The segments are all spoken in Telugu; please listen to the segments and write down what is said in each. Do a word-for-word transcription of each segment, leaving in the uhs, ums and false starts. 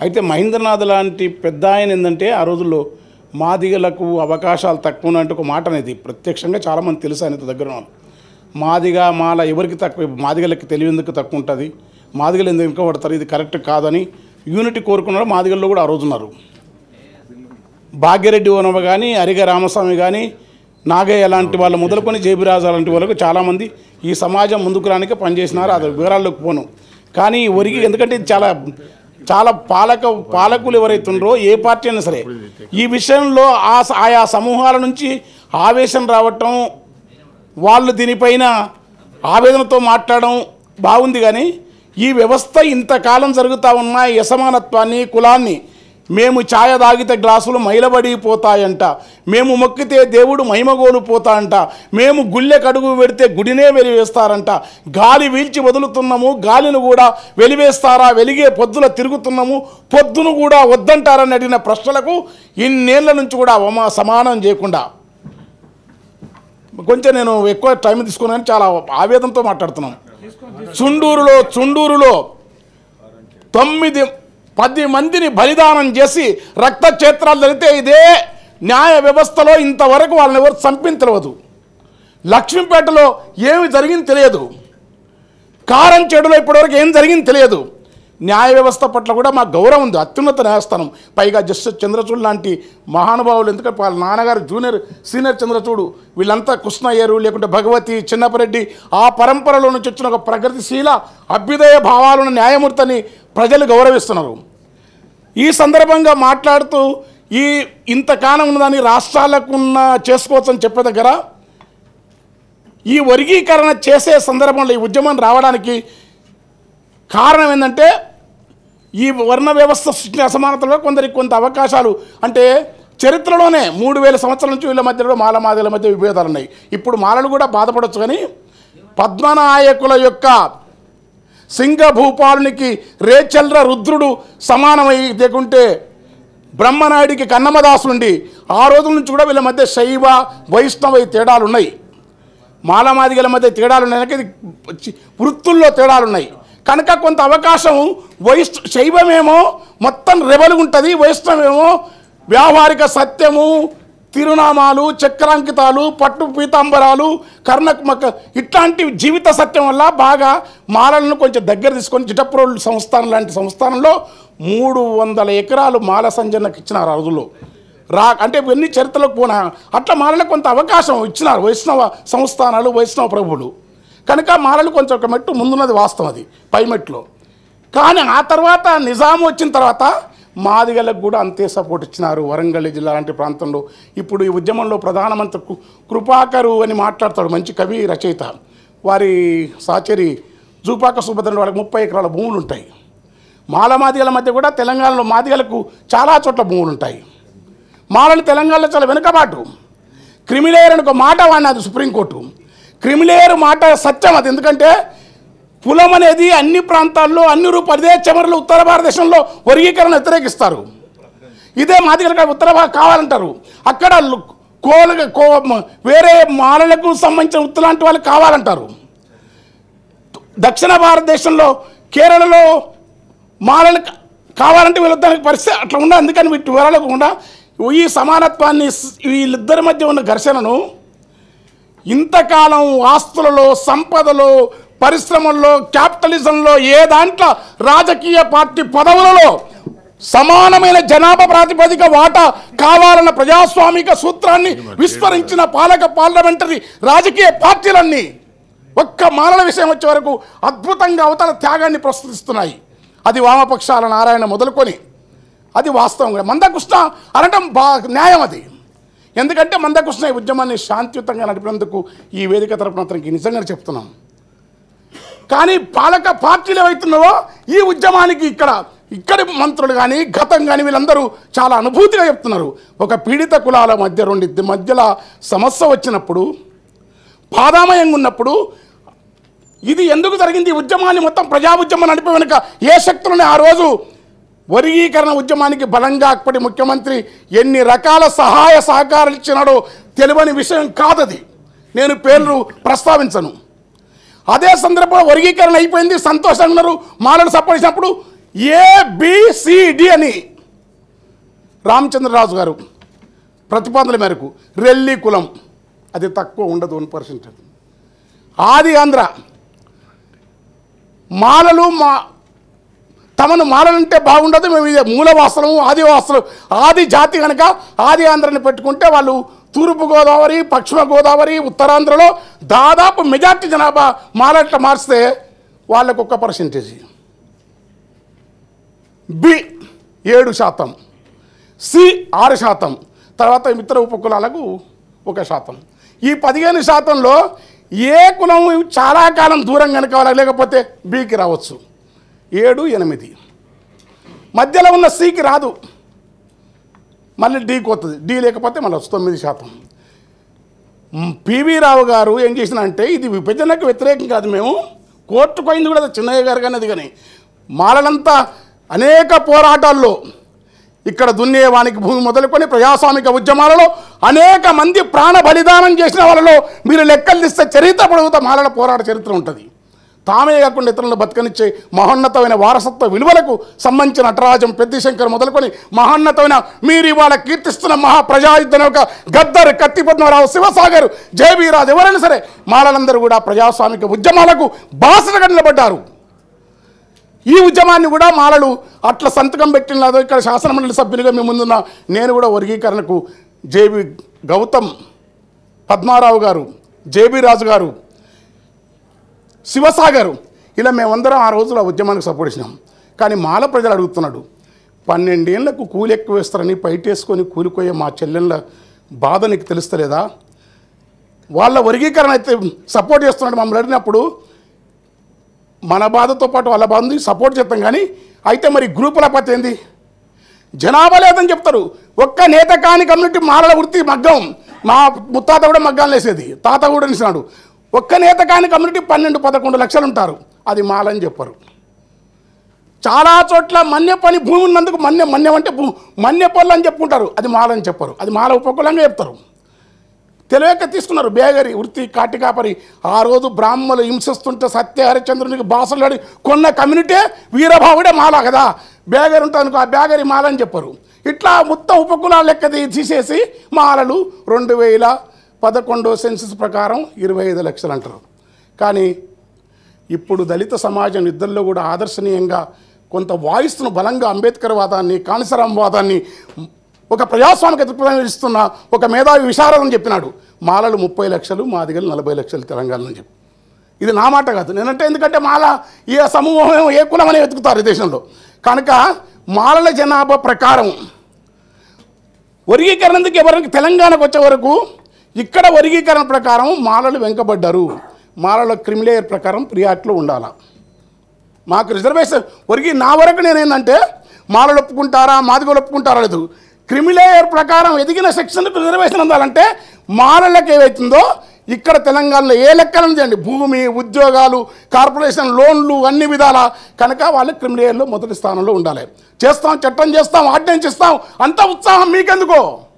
అయితే మహేంద్రనాథ్ లాంటి పెద్ద ఆయన ఏంటంటే ఆ రోజుల్లో మాదిగలకు అవకాశాలు తక్కువ ఉన్నట్టు ఒక మాట అనేది ప్రత్యక్షంగా చాలామంది తెలుసు ఆయనతో దగ్గర వాళ్ళు. మాదిగ మాల ఎవరికి తక్కువ, మాదిగలకి తెలివేందుకు తక్కువ ఉంటుంది, మాదిగలు ఎందుకు వెనుకబడతారు, ఇది కరెక్ట్ కాదని యూనిటీ కోరుకున్నారు. మాదిగల్లో కూడా ఆ రోజు ఉన్నారు. భాగ్యరెడ్డి ఓనవ కానీ, అరిగ రామస్వామి కానీ, నాగయ్య లాంటి వాళ్ళు మొదలుకొని జేబిరాజు లాంటి వాళ్ళకు చాలామంది ఈ సమాజం ముందుకు రానికే పనిచేసినారు. అది వివరాల్లోకి పోను. కానీ ఒరిగి ఎందుకంటే ఇది చాలా చాలా పాలక పాలకులు ఎవరైతుండ్రో ఏ పార్టీ అయినా సరే ఈ విషయంలో ఆ ఆయా సమూహాల నుంచి ఆవేశం రావటం, వాళ్ళు దీనిపైన ఆవేదనతో మాట్లాడడం బాగుంది. కానీ ఈ వ్యవస్థ ఇంతకాలం జరుగుతూ ఉన్న యసమానత్వాన్ని, కులాన్ని, మేము ఛాయ తాగితే గ్లాసులు మైలబడిపోతాయంట, మేము మొక్కితే దేవుడు మహిమగోలు పోతా అంట, మేము గుళ్ళె కడుగు పెడితే గుడినే వెలివేస్తారంట, గాలి వీల్చి వదులుతున్నాము గాలిని కూడా వెలివేస్తారా, వెలిగే పొద్దుల తిరుగుతున్నాము పొద్దును కూడా వద్దంటారని అడిగిన ప్రశ్నలకు ఇన్నేళ్ల నుంచి కూడా అవమా సమానం చేయకుండా కొంచెం నేను ఎక్కువ టైం తీసుకున్నాను, చాలా ఆవేదనతో మాట్లాడుతున్నాను. చుండూరులో చుండూరులో తొమ్మిది పది మందిని బలిదానం చేసి రక్త క్షేత్రాలు జరిగితే ఇదే న్యాయ వ్యవస్థలో ఇంతవరకు వాళ్ళని ఎవరు చంపిన తెలియదు. లక్ష్మీపేటలో ఏమి జరిగింది తెలియదు. కారం చెడులో ఇప్పటివరకు ఏం జరిగింది తెలియదు. న్యాయ వ్యవస్థ పట్ల కూడా మాకు గౌరవం ఉంది, అత్యున్నత న్యాయస్థానం. పైగా జస్టిస్ చంద్రచూడ్ లాంటి మహానుభావులు, ఎందుకంటే వాళ్ళ నాన్నగారు జూనియర్ సీనియర్ చంద్రచూడు, వీళ్ళంతా కృష్ణయ్యరు లేకుంటే భగవతి చిన్నపరెడ్డి, ఆ పరంపరలో నుంచి వచ్చిన ఒక ప్రగతిశీల అభ్యుదయ భావాలను న్యాయమూర్తిని ప్రజలు గౌరవిస్తున్నారు. ఈ సందర్భంగా మాట్లాడుతూ ఈ ఇంతకాలం ఉన్నదాన్ని రాష్ట్రాలకున్న చేసుకోవచ్చని చెప్పే దగ్గర ఈ వర్గీకరణ చేసే సందర్భంలో ఈ ఉద్యమం రావడానికి కారణం ఏంటంటే ఈ వర్ణ వ్యవస్థ సృష్టించిన అసమానతలో కొందరికి కొంత అవకాశాలు, అంటే చరిత్రలోనే మూడు వేల సంవత్సరాల నుంచి వీళ్ళ మధ్యలో మాల మాదిగల మధ్య విభేదాలు ఉన్నాయి. ఇప్పుడు మాలలు కూడా బాధపడవచ్చు. కానీ పద్మనాయకుల యొక్క సింగభూపాలునికి రేచల్ర రుద్రుడు సమానమై లేకుంటే బ్రహ్మనాయుడికి కన్నమదాసులుండి ఆ రోజుల నుంచి కూడా వీళ్ళ మధ్య శైవ వైష్ణవ తేడాలు ఉన్నాయి. మాలమాదిగల మధ్య తేడాలు ఉన్నాయి, వృత్తుల్లో తేడాలు ఉన్నాయి. కనుక కొంత అవకాశం వైష్ణ శైవమేమో మొత్తం రెబలుగా ఉంటుంది, వైష్ణవేమో వ్యావహారిక సత్యము, తిరునామాలు, చక్రాంకితాలు, పట్టు పీతాంబరాలు, కర్ణకుమక ఇట్లాంటి జీవిత సత్యం వల్ల బాగా మాలలను కొంచెం దగ్గర తీసుకొని జిటప్రోల్ సంస్థానం లాంటి సంస్థానంలో మూడు వందల ఎకరాలు మాల సంజనకు ఇచ్చినారు ఆ రోజుల్లో. రా అంటే ఇవన్నీ చరిత్రలోకి పోనా అట్లా మాలలకు కొంత అవకాశం ఇచ్చినారు వైష్ణవ సంస్థానాలు, వైష్ణవ ప్రభువులు. కనుక మాలలు కొంచెం ఒక మెట్టు ముందున్నది వాస్తవం, అది పై మెట్లో. కానీ ఆ తర్వాత నిజాం వచ్చిన తర్వాత మాదిగలకు కూడా అంతే సపోర్ట్ ఇచ్చినారు. వరంగల్ జిల్లా లాంటి ప్రాంతంలో ఇప్పుడు ఈ ఉద్యమంలో ప్రధానమంత్రి కృపాకరు అని మాట్లాడతాడు, మంచి కవి రచయిత. వారి సాచరి జూపాక సుభద్ర వాళ్ళకి ముప్పై ఎకరాల భూములు ఉంటాయి. మాల మాదిగల మధ్య కూడా తెలంగాణలో మాదిగలకు చాలా చోట్ల భూములు ఉంటాయి. మాలలు తెలంగాణలో చాలా వెనుకబాటు. క్రిమిలేయర్ అని ఒక మాట వాడినది సుప్రీంకోర్టు. క్రిమిలేయర్ మాట సత్యం అది. ఎందుకంటే కులం అనేది అన్ని ప్రాంతాల్లో అన్ని రూపాయలు, ఇదే చెమరలు ఉత్తర భారతదేశంలో వర్గీకరణ వ్యతిరేకిస్తారు. ఇదే మాదిగల ఉత్తర కావాలంటారు. అక్కడ కోల కో వేరే మాలలకు సంబంధించిన ఉత్తలాంటి వాళ్ళు కావాలంటారు. దక్షిణ భారతదేశంలో కేరళలో మాలలు కావాలంటే వీళ్ళిద్దరికి పరిస్థితి అట్లా ఉండాలి. అందుకని వీటి వివరాలకుండా ఈ సమానత్వాన్ని, వీళ్ళిద్దరి మధ్య ఉన్న ఘర్షణను ఇంతకాలం ఆస్తులలో, సంపదలో, పరిశ్రమల్లో, క్యాపిటలిజంలో, ఏ దాంట్లో రాజకీయ పార్టీ పదవులలో సమానమైన జనాభా ప్రాతిపదిక వాటా కావాలన్న ప్రజాస్వామిక సూత్రాన్ని విస్మరించిన పాలక పార్లమెంటరీ రాజకీయ పార్టీలన్నీ ఒక్క మాలల విషయం వచ్చే వరకు అద్భుతంగా అవతల త్యాగాన్ని ప్రస్తుతిస్తున్నాయి. అది వామపక్షాల నారాయణ మొదలుకొని అది వాస్తవంగా మందకృష్ణ అనటం బా న్యాయం అది. ఎందుకంటే మందకృష్ణ ఈ ఉద్యమాన్ని శాంతియుతంగా నడిపినందుకు ఈ వేదిక తరపున అతనికి నిజంగా చెప్తున్నాం. కానీ పాలక పార్టీలు ఏవైతున్నావో ఈ ఉద్యమానికి ఇక్కడ ఇక్కడి మంత్రులు కానీ గతం కానీ వీళ్ళందరూ చాలా అనుభూతిగా చెప్తున్నారు. ఒక పీడిత కులాల మధ్య రెండింటి మధ్యలో సమస్య వచ్చినప్పుడు, బాధామయంగా ఉన్నప్పుడు ఇది ఎందుకు జరిగింది? ఈ ఉద్యమాన్ని మొత్తం ప్రజా ఉద్యమం నడిపే వెనుక ఏ శక్తులని ఆ రోజు వర్గీకరణ ఉద్యమానికి బలంగా అప్పటి ముఖ్యమంత్రి ఎన్ని రకాల సహాయ సహకారాలు ఇచ్చినాడో తెలియని విషయం కాదది. నేను పేర్లు ప్రస్తావించను. అదే సందర్భంలో వర్గీకరణ అయిపోయింది, సంతోషంగా ఉన్నారు. మాలలు సపోర్ట్ చేసినప్పుడు ఏబిసిడి అని రామచంద్రరాజు గారు ప్రతిపాదనల మేరకు రెల్లి కులం అది తక్కువ ఉండదు, వన్ పర్సెంట్. ఆది ఆంధ్ర మాలలు మా తమను మాలలంటే బాగుండదు, మేము ఇదే మూలవాసలము ఆదివాసులు ఆది జాతి కనుక ఆది ఆంధ్రని పెట్టుకుంటే వాళ్ళు తూర్పు గోదావరి, పశ్చిమ గోదావరి, ఉత్తరాంధ్రలో దాదాపు మెజార్టీ జనాభా మాలట్ల మార్చితే వాళ్ళకు ఒక్క పర్సెంటేజీ. బి ఏడు శాతం, సి ఆరు శాతం, తర్వాత ఇతర ఉపకులాలకు ఒక శాతం. ఈ పదిహేను శాతంలో ఏ కులం చాలా కాలం దూరం కనుక లేకపోతే బికి రావచ్చు. ఏడు ఎనిమిది మధ్యలో ఉన్న సికి రాదు, మళ్ళీ డీకి వస్తుంది. డి లేకపోతే మళ్ళీ వస్తుంది తొమ్మిది శాతం. పివి రావు గారు ఏం చేసినంటే ఇది విభజనకు వ్యతిరేకం కాదు, మేము కోర్టుకు అయింది కూడా చిన్నయ్య గారు కానీ అది కానీ మాలలంతా అనేక పోరాటాల్లో ఇక్కడ దున్నేవానికి భూమి మొదలుకొని ప్రజాస్వామిక ఉద్యమాలలో అనేక మంది ప్రాణ బలిదానం చేసిన వాళ్ళలో మీరు లెక్కలు తీస్తే చరిత్ర పొడుగుతా మాలల పోరాట చరిత్ర ఉంటుంది. తామే కాకుండా ఇతరులను బతకనిచ్చే మహోన్నతమైన వారసత్వ విలువలకు సంబంధించిన నటరాజం, పెద్దిశంకర్ మొదలుకొని మహోన్నతమైన మీరు ఇవాళ కీర్తిస్తున్న మహాప్రజాయుద్ధం ఒక గద్దర్, కత్తి పద్మరావు, శివసాగర్, జేబీ రాజు ఎవరైనా సరే మాలలందరూ కూడా ప్రజాస్వామిక ఉద్యమాలకు బాసటగా నిలబడ్డారు. ఈ ఉద్యమాన్ని కూడా మాలలు అట్లా సంతకం పెట్టినదో ఇక్కడ శాసనమండలి సభ్యునిగా మేము ముందున్న నేను కూడా వర్గీకరణకు జేబీ గౌతమ్, పద్మారావు గారు, జేబీ రాజు గారు, శివసాగర్ ఇలా మేమందరం ఆ రోజుల ఉద్యమానికి సపోర్ట్ చేసినాం. కానీ మాల ప్రజలు అడుగుతున్నాడు, పన్నెండేళ్లకు కూలి ఎక్కువ వేస్తారని పైటేసుకొని కూలిపోయే మా చెల్లెళ్ళ బాధ నీకు తెలుస్తలేదా? వాళ్ళ వర్గీకరణ అయితే సపోర్ట్ చేస్తున్నాడు మమ్మల్ని అడిగినప్పుడు మన బాధతో పాటు వాళ్ళ బాధని సపోర్ట్ చేస్తాం. కానీ అయితే మరి గ్రూపుల పద్ధతి ఏంది? జనాభా లేదని చెప్తారు. ఒక్క నేత కాని కమ్యూనిటీ మాలల వృత్తి మగ్గం, మా ముత్తాత కూడా మగ్గాలు వేసేది, తాత కూడా నిసినాడు. ఒక్క నేత కాని కమ్యూనిటీ పన్నెండు పదకొండు లక్షలు ఉంటారు, అది మాలని చెప్పరు. చాలా చోట్ల మన్య పని భూమి ఉన్నందుకు మన్య మన్యం అంటే భూ మన్య పనులు అని చెప్పుకుంటారు, అది మాలని చెప్పరు, అది మాల ఉపకులంగా చెప్తారు. తెలియక తీసుకున్నారు బేగరి వృత్తి కాటి కాపరి. ఆ రోజు బ్రాహ్మణులు హింసిస్తుంటే సత్య హరిశ్చంద్రునికి బాసలాడి కొన్న కమ్యూనిటీ వీరభావుడే మాల కదా, బేగరి ఉంటానుకో ఆ బేగరి మాల అని చెప్పరు. ఇట్లా మొత్తం ఉపకులాల లెక్కది తీసేసి మాలలు రెండు వేల పదకొండో సెన్సస్ ప్రకారం ఇరవై ఐదు లక్షలు అంటారు. కానీ ఇప్పుడు దళిత సమాజం ఇద్దరిలో కూడా ఆదర్శనీయంగా కొంత వాయిస్ను బలంగా అంబేద్కర్ వాదాన్ని, కాళీసరాం వాదాన్ని, ఒక ప్రజాస్వామిక దృక్పథం ఇస్తున్న ఒక మేధావి విశారదం చెప్పినాడు. మాలలు ముప్పై లక్షలు, మాదిగలు నలభై లక్షలు తెలంగాణలో చెప్పి. ఇది నా మాట కాదు, నేనంటే ఎందుకంటే మాల ఏ సమూహం ఏ కులం అని వెతుకుతారు ఈ దేశంలో. కనుక మాలల జనాభా ప్రకారం వర్గీకరణకి ఎవరికి తెలంగాణకు వచ్చే వరకు ఇక్కడ వర్గీకరణ ప్రకారం మాలలు వెనుకబడ్డారు. మాలల క్రిమిలేయర్ ప్రకారం ప్రియాట్లో ఉండాలా. మాకు రిజర్వేషన్ వర్గీ నా వరకు నేనేందంటే మాలలు ఒప్పుకుంటారా మాదిగలు ఒప్పుకుంటారా లేదు, క్రిమిలేయర్ ప్రకారం ఎదిగిన సెక్షన్లకు రిజర్వేషన్ అందాలంటే మాలలకు ఏవైతుందో ఇక్కడ తెలంగాణలో ఏ లెక్కలను చేయండి, భూమి, ఉద్యోగాలు, కార్పొరేషన్ లోన్లు అన్ని విధాల కనుక వాళ్ళు క్రిమిలేయర్లో మొదటి స్థానంలో ఉండాలి. చేస్తాం, చట్టం చేస్తాం, ఆర్డినెన్స్ ఇస్తాం, అంత ఉత్సాహం మీకెందుకో,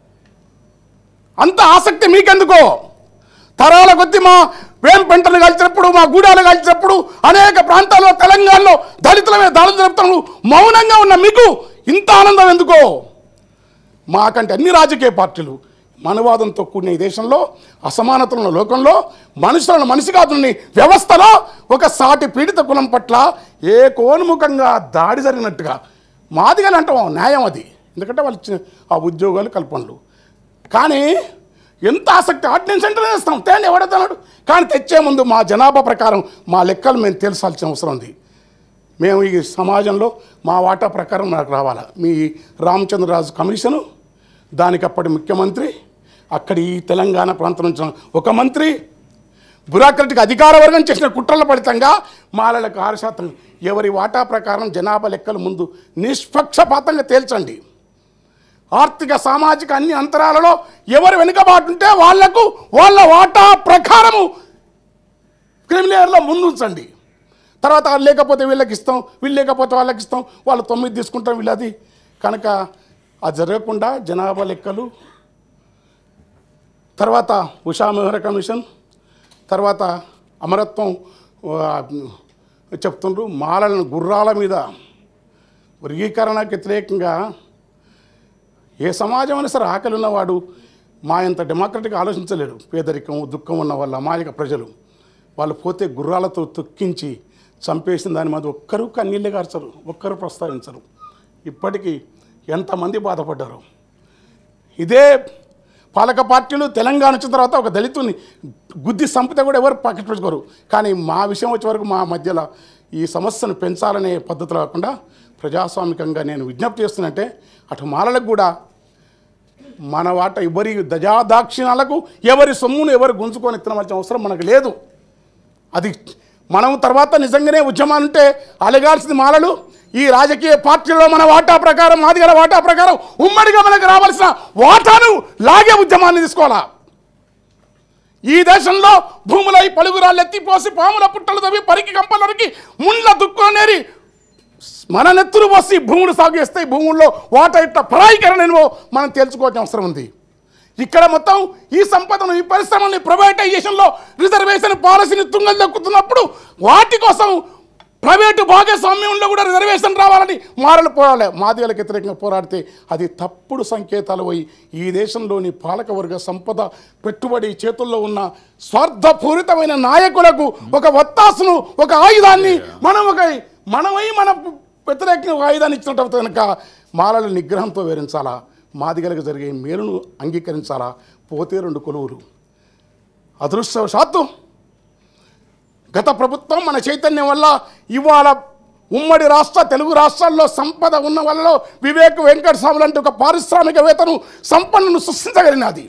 అంత ఆసక్తి మీకెందుకో? తరాల కొద్దీ మా వేం పెంటలు కలిసినప్పుడు, మా గూడాలు కలిసినప్పుడు అనేక ప్రాంతాల్లో తెలంగాణలో దళితుల మీద దాడులు జరుపుతాము, మౌనంగా ఉన్న మీకు ఇంత ఆనందం ఎందుకో? మాకంటే అన్ని రాజకీయ పార్టీలు మనవాదంతో కూడిన ఈ దేశంలో, అసమానతల లోకంలో, మనుషులను మనిషి కాదుని వ్యవస్థలో ఒక సాటి పీడిత కులం పట్ల ఏ కోన్ముఖంగా దాడి జరిగినట్టుగా మాదిగలు అంటాం, న్యాయం అది. ఎందుకంటే వాళ్ళు ఆ ఉద్యోగాలు కల్పనలు. కానీ ఎంత ఆసక్తి, ఆర్డినెన్స్ సెంటర్ చేస్తాం తేండి ఎవడతాడు. కానీ తెచ్చే ముందు మా జనాభా ప్రకారం మా లెక్కలు మేము తెలుసాల్సిన అవసరం ఉంది. మేము ఈ సమాజంలో మా వాటా ప్రకారం నాకు రావాలా. మీ రామచంద్రరాజు కమిషను, దానికి అప్పటి ముఖ్యమంత్రి, అక్కడి ఈ తెలంగాణ ప్రాంతం నుంచి ఒక మంత్రి, బ్యూరోక్రటిక్ అధికార వర్గం చేసిన కుట్రల ఫలితంగా మాలలకు ఆరు శాతం ఎవరి వాటా ప్రకారం జనాభా లెక్కలు ముందు నిష్పక్షపాతంగా తేల్చండి. ఆర్థిక సామాజిక అన్ని అంతరాలలో ఎవరు వెనుకబాటుంటే వాళ్లకు వాళ్ళ వాటా ప్రకారము క్రిమిలేయర్లో ముందుంచండి. తర్వాత లేకపోతే వీళ్ళకి ఇస్తాం, వీళ్ళు లేకపోతే వాళ్ళకి ఇస్తాం, వాళ్ళు తొమ్మిది తీసుకుంటాం వీళ్ళది. కనుక అది జరగకుండా జనాభా లెక్కలు, తర్వాత ఉషా మెహ్రా కమిషన్, తర్వాత అమరత్వం చెప్తుండ్రు. మాలలను గుర్రాల మీద వర్గీకరణకు వ్యతిరేకంగా ఏ సమాజం అయినా సరే ఆకలి ఉన్నవాడు మా ఇంత డెమోక్రటిక్ ఆలోచించలేడు. పేదరికం దుఃఖం ఉన్న వాళ్ళ అమాయక ప్రజలు వాళ్ళు పోతే గుర్రాలతో తొక్కించి చంపేసిన దాని మీద ఒక్కరూ కన్నీళ్ళే కార్చరు, ఒక్కరు ప్రస్తావించరు. ఇప్పటికీ ఎంతమంది బాధపడ్డారు. ఇదే పాలక పార్టీలు తెలంగాణ వచ్చిన తర్వాత ఒక దళితుని గుద్ది సంపితే కూడా ఎవరు పక్కపెట్టుకోరు. కానీ మా విషయం వచ్చే వరకు మా మధ్యలో ఈ సమస్యను పెంచాలనే పద్ధతిలో కాకుండా ప్రజాస్వామికంగా నేను విజ్ఞప్తి చేస్తున్నట్టే అటు మాలలకు కూడా మన వాట ఎవరి దజాదాక్షిణాలకు ఎవరి సొమ్మును ఎవరు గుంజుకొని తినవలసిన అవసరం మనకు లేదు. అది మనం తర్వాత నిజంగానే ఉద్యమాలు ఉంటే అలగాల్సింది మాలలు ఈ రాజకీయ పార్టీలో మన వాటా ప్రకారం మాదిగల వాటా ప్రకారం ఉమ్మడిగా మనకు రావాల్సిన వాటాను లాగే ఉద్యమాన్ని తీసుకోవాలా. ఈ దేశంలో భూములై పలుగురాళ్ళు ఎత్తిపోసి పాముల పుట్టలు తవ్వి పరికి కంపలరికి ముండ్ల దుక్కునేరి మన నెత్తురు పోసి భూములు సాగు చేస్తే భూముల్లో వాటా ఇట్లా పరాయీకరణను మనం తెలుసుకోవాల్సిన అవసరం ఉంది. ఇక్కడ మొత్తం ఈ సంపదను ఈ పరిశ్రమని ప్రైవేటైజేషన్లో రిజర్వేషన్ పాలసీని తుంగలు దొక్కుతున్నప్పుడు వాటి కోసం ప్రైవేటు భాగస్వామ్యంలో కూడా రిజర్వేషన్ రావాలని మారలు పోరాడాలి. మాదిగలకు వ్యతిరేకంగా పోరాడితే అది తప్పుడు సంకేతాలు పోయి ఈ దేశంలోని పాలకవర్గ సంపద పెట్టుబడి చేతుల్లో ఉన్న స్వార్థపూరితమైన నాయకులకు ఒక వత్తాసును ఒక ఆయుధాన్ని మనం ఒక మనమై మన వ్యతిరేకంగా ఒక ఆయుధాన్ని ఇచ్చినట్టు కనుక మాలల నిగ్రహంతో వివరించాలా, మాదిగలకు జరిగే మేలును అంగీకరించాలా. పోతే రెండు కొలువులు. అదృష్టవశాత్తు గత ప్రభుత్వం మన చైతన్యం వల్ల ఇవాళ ఉమ్మడి రాష్ట్ర తెలుగు రాష్ట్రాల్లో సంపద ఉన్న వాళ్ళలో వివేక్ వెంకట స్వామి లాంటి ఒక పారిశ్రామికవేత్తను సంపన్నును సృష్టించగలిగినది.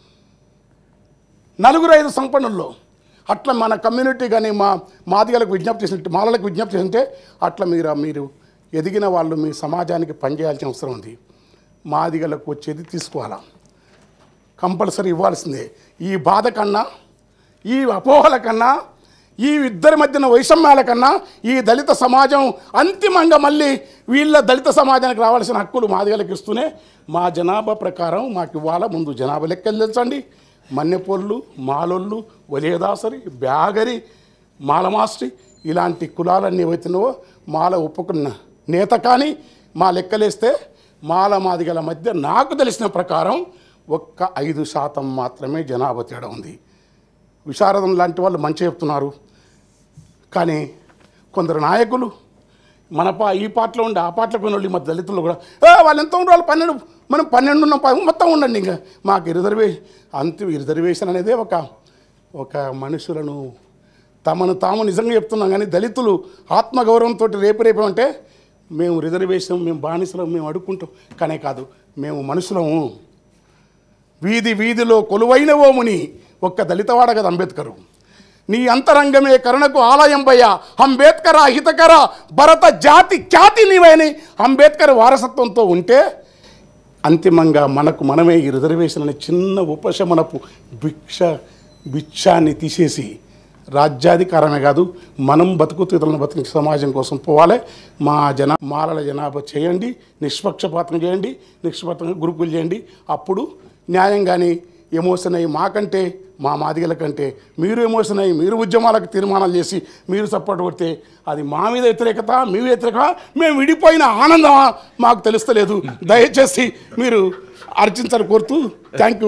నలుగురు ఐదు సంపన్నుల్లో అట్లా మన కమ్యూనిటీ కానీ మా మాదిగలకు విజ్ఞప్తి చేసినట్టు మాలలకు విజ్ఞప్తి చేస్తుంటే అట్లా మీరు మీరు ఎదిగిన వాళ్ళు మీ సమాజానికి పనిచేయాల్సిన అవసరం ఉంది. మాదిగలకు వచ్చేది తీసుకోవాలా, కంపల్సరీ ఇవ్వాల్సిందే. ఈ బాధ కన్నా ఈ అపోహల కన్నా ఈ ఇద్దరి మధ్యన వైషమ్యాల కన్నా ఈ దళిత సమాజం అంతిమంగా మళ్ళీ వీళ్ళ దళిత సమాజానికి రావాల్సిన హక్కులు మాదిగలకు ఇస్తూనే మా జనాభా ప్రకారం మాకు ఇవ్వాల. ముందు జనాభా లెక్కలు తెలుసండి. మన్నెపొర్లు మాలొళ్ళు వలియదాసరి బ్యాగరి మాలమాస్ట్రి ఇలాంటి కులాలన్నీ ఏవైతున్నావో మాల ఒప్పుకున్న నేత కానీ మా లెక్కలేస్తే మాల మాదిగల మధ్య నాకు తెలిసిన ప్రకారం ఒక్క ఐదు శాతం మాత్రమే జనాభా తేడా ఉంది. విశారదం లాంటి వాళ్ళు మంచి చెప్తున్నారు, కానీ కొందరు నాయకులు మన పా ఈ పాటలో ఉండి ఆ పాటలో పోయిన వాళ్ళు ఈ మధ్య దళితులు కూడా వాళ్ళు ఎంత ఉండాలి పన్నెండు మనం పన్నెండు ఉన్నాం మొత్తం ఉండండి ఇంకా మాకు రిజర్వేషన్ అంత రిజర్వేషన్ అనేది ఒక ఒక మనుషులను తమను తాము నిజంగా చెప్తున్నాం. కానీ దళితులు ఆత్మగౌరవంతో రేపు రేపు అంటే మేము రిజర్వేషన్ మేము బానిసలం మేము అడుక్కుంటాం కానీ కాదు, మేము మనుషులము. వీధి వీధిలో కొలువైనవో ముని ఒక్క దళితవాడ కదా అంబేద్కరు. నీ అంతరంగమే కరుణకు ఆలయం భయ అంబేద్కర హితకర భరత జాతి ఖ్యాతి నీవని అంబేద్కర్ వారసత్వంతో ఉంటే అంతిమంగా మనకు మనమే ఈ రిజర్వేషన్ అనే చిన్న ఉపశమనపు భిక్ష భిక్షాన్ని తీసేసి రాజ్యాధికారమే కాదు మనం బతుకుతూ ఇతరులను బతికి సమాజం కోసం పోవాలి. మా జనా మాలల జనాభా చేయండి, నిష్పక్షపాతం చేయండి, నిష్పక్షంగా గ్రూపులు చేయండి. అప్పుడు న్యాయంగానే ఎమోషన్ అయ్యి మాకంటే మా మాదిగల కంటే మీరు ఎమోషన్ అయ్యి మీరు ఉద్యమాలకు తీర్మానాలు చేసి మీరు సపోర్ట్ కొడితే అది మా మీద వ్యతిరేకత మీ వ్యతిరేకత మేము విడిపోయిన ఆనందమా మాకు తెలుస్తలేదు. దయచేసి మీరు అర్చించాలని కోరుతూ థ్యాంక్ యూ.